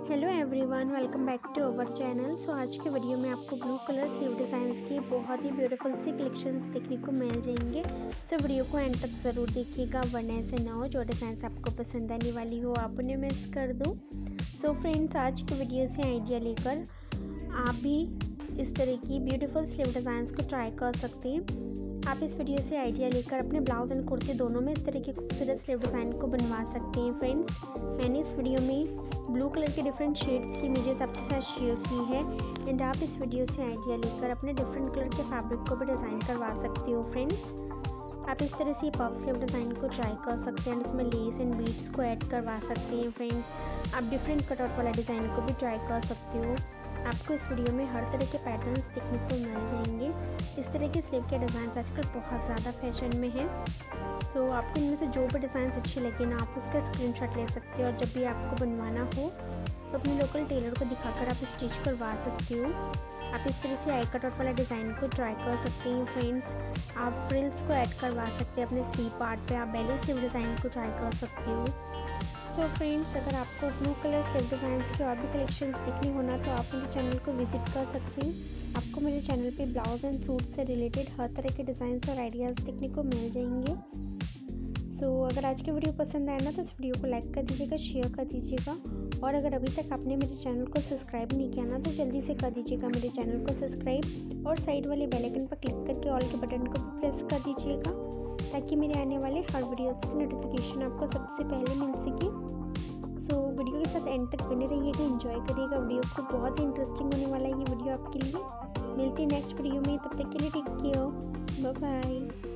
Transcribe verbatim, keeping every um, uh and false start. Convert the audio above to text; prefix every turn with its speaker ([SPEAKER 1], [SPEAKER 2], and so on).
[SPEAKER 1] Hello everyone, welcome back to our channel. So आज के video में आपको ब्लू कलर स्लीव डिज़ाइंस की बहुत ही ब्यूटीफुल सी कलेक्शंस देखने को मिल जाएंगे। सो so, वीडियो को एंड तक ज़रूर देखिएगा, वरना ऐसे ना हो जो डिज़ाइंस आपको पसंद आने वाली हो आप उन्हें मिस कर दो। सो so, फ्रेंड्स, आज की वीडियो से आइडिया लेकर आप भी इस तरह की ब्यूटीफुल स्लीव डिज़ाइंस को ट्राई कर सकते हैं। आप इस वीडियो से आइडिया लेकर अपने ब्लाउज एंड कुर्ती दोनों में इस तरह के खूबसूरत स्लीव डिज़ाइन को बनवा सकते हैं। फ्रेंड्स, मैंने इस वीडियो में ब्लू कलर के डिफरेंट शेड्स की इमेजेस आपके साथ शेयर की है एंड आप इस वीडियो से आइडिया लेकर अपने डिफरेंट कलर के फैब्रिक को भी डिज़ाइन करवा सकते हो। फ्रेंड्स, आप इस तरह से पफ स्लीव डिज़ाइन को ट्राई कर सकते हैं एंड उसमें लेस एंड बीड्स को ऐड करवा सकते हैं। फ्रेंड्स, आप डिफरेंट कटआउट वाला डिज़ाइन को भी ट्राई कर सकते हो। आपको इस वीडियो में हर तरह के पैटर्न्स देखने को मिल जाएंगे। इस तरह के स्लीव के डिज़ाइन आजकल बहुत ज़्यादा फैशन में हैं। सो so, आपको इनमें से जो भी डिज़ाइन अच्छे लगे ना, आप उसका स्क्रीनशॉट ले सकते हो और जब भी आपको बनवाना हो तो अपने लोकल टेलर को दिखाकर आप स्टिच करवा सकते हो। आप इस तरह से आई कटआउट वाला डिज़ाइन को ट्राई कर सकते हैं। फ्रेंड्स, आप फ्रिल्स को ऐड करवा सकते हैं अपने स्लीव पार्ट पे। आप बेली स्लीव डिज़ाइन को ट्राई कर सकते हो। सो so, फ्रेंड्स, अगर आपको ब्लू कलर स्लीव डिज़ाइंस के और भी कलेक्शंस देखनी होना तो आप मेरे चैनल को विजिट कर सकते हैं। आपको मेरे चैनल पे ब्लाउज एंड सूट से रिलेटेड हर तरह के डिज़ाइंस और आइडियाज़ देखने को मिल जाएंगे। सो so, अगर आज की वीडियो पसंद आया ना तो इस वीडियो को लाइक कर दीजिएगा, शेयर कर दीजिएगा और अगर अभी तक आपने मेरे चैनल को सब्सक्राइब नहीं किया ना तो जल्दी से कर दीजिएगा मेरे चैनल को सब्सक्राइब और साइड वाले बेल आइकन पर क्लिक करके ऑल के बटन को भी प्रेस कर दीजिएगा ताकि मेरे आने वाले हर वीडियोज़ की नोटिफिकेशन आपको सबसे पहले मिल सके। सो so, वीडियो के साथ एंड तक बने रहिएगा, एंजॉय करिएगा वीडियो को, बहुत ही इंटरेस्टिंग होने वाला है ये वीडियो आपके लिए। मिलती है नेक्स्ट वीडियो में, तब तक के लिए टेक केयर, बाय बाय।